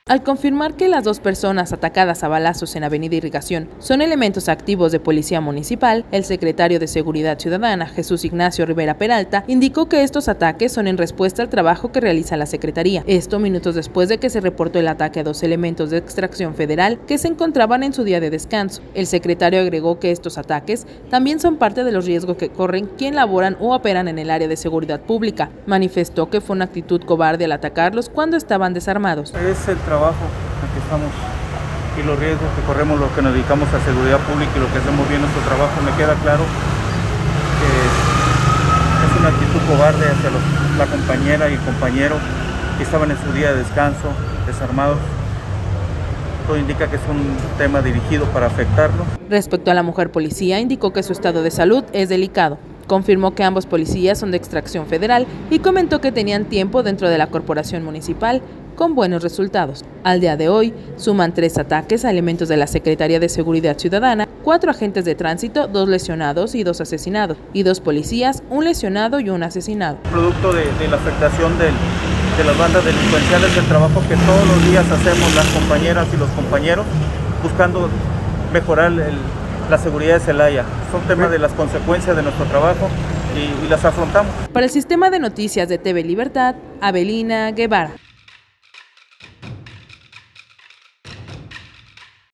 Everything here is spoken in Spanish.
Al confirmar que las dos personas atacadas a balazos en Avenida Irrigación son elementos activos de Policía Municipal, el secretario de Seguridad Ciudadana, Jesús Ignacio Rivera Peralta, indicó que estos ataques son en respuesta al trabajo que realiza la Secretaría. Esto minutos después de que se reportó el ataque a dos elementos de extracción federal que se encontraban en su día de descanso. El secretario agregó que estos ataques también son parte de los riesgos que corren quien laboran o operan en el área de seguridad pública. Manifestó que fue una actitud cobarde al atacarlos cuando estaban desarmados. Es el trabajo en que estamos y los riesgos que corremos los que nos dedicamos a seguridad pública y lo que hacemos bien nuestro trabajo. Me queda claro que es una actitud cobarde hacia la compañera y el compañero que estaban en su día de descanso, desarmados. Todo indica que es un tema dirigido para afectarlo. Respecto a la mujer policía, indicó que su estado de salud es delicado. Confirmó que ambos policías son de extracción federal y comentó que tenían tiempo dentro de la corporación municipal con buenos resultados. Al día de hoy, suman 3 ataques a elementos de la Secretaría de Seguridad Ciudadana, 4 agentes de tránsito, 2 lesionados y 2 asesinados, y 2 policías, 1 lesionado y 1 asesinado. Producto de la afectación de las bandas delincuenciales, del trabajo que todos los días hacemos las compañeras y los compañeros, buscando mejorar la seguridad de Celaya. Son temas de las consecuencias de nuestro trabajo y las afrontamos. Para el Sistema de Noticias de TV Libertad, Abelina Guevara.